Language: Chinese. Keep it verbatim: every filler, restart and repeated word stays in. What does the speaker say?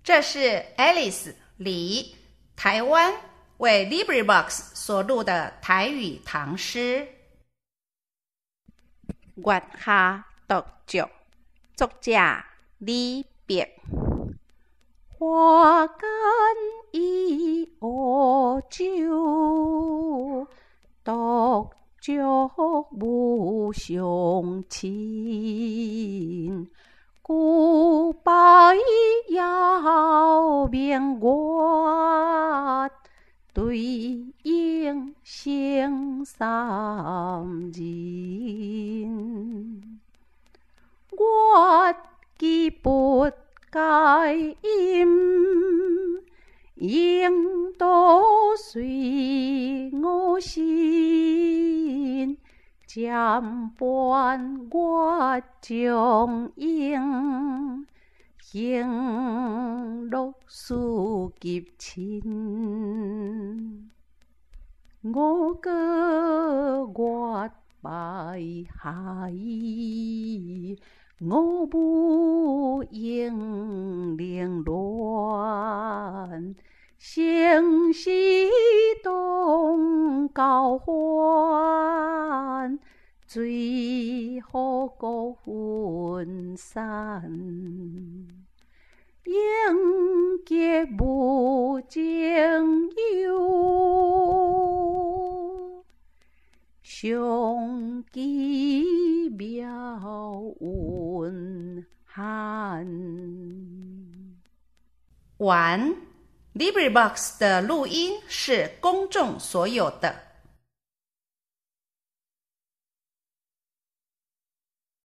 这是 Alice 李台湾为 LibriVox 所录的台语唐诗。 月下獨酌，作者李白。花間一壺酒，獨酌無相親。古柏遙明月，對影成三人。月既不解音，影都隨我心。漸伴月將影，行樂思及親。我歌月拜下，我舞影零亂。相思動交歡，最後各分散。應結無情由，相期邈雲寒。 完。LibriVox 的录音是公众所有的。